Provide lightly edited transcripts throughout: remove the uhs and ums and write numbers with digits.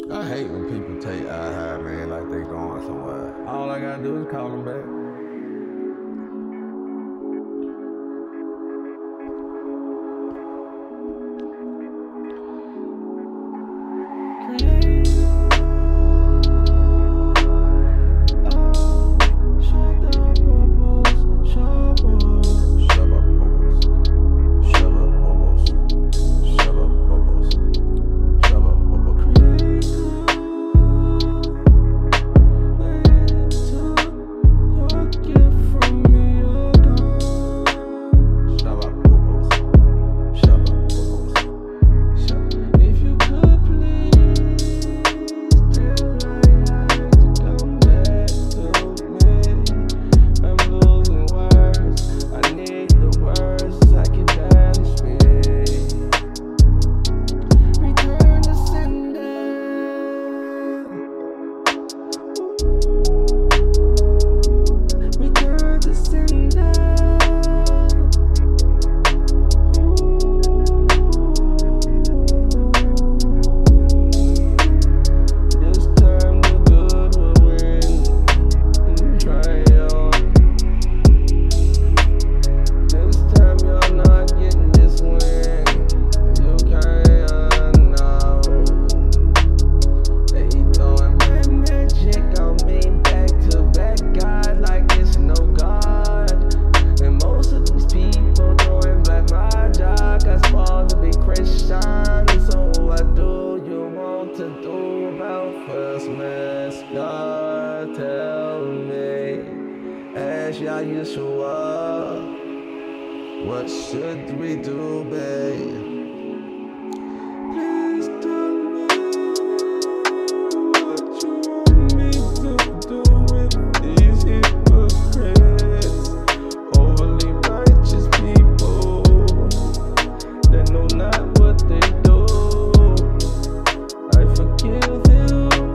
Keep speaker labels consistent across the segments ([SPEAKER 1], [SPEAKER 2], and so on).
[SPEAKER 1] I hate when people take high, man, like they going somewhere. All I gotta do is call them back. God, tell me, as Yeshua, what should we do, babe? Please tell me what you want me to do with these hypocrites, overly righteous people that know not what they do. I forgive them,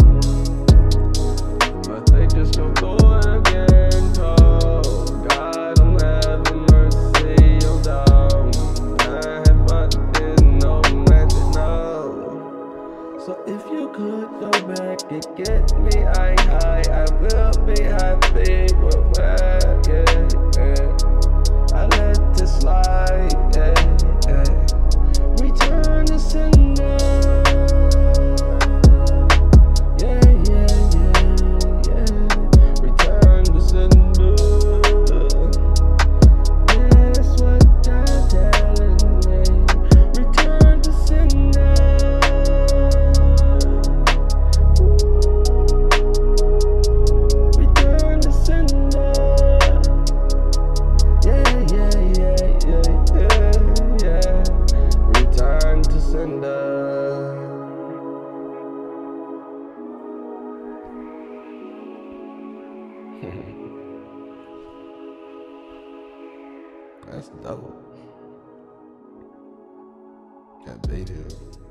[SPEAKER 1] just don't do it again. Oh, God, I'm having mercy, oh, down. I have but didn't know, magic, no. So if you could go back and get me high, I will be happy with where, yeah. I let this slide, yeah. Return to sender. That's dope. Got video.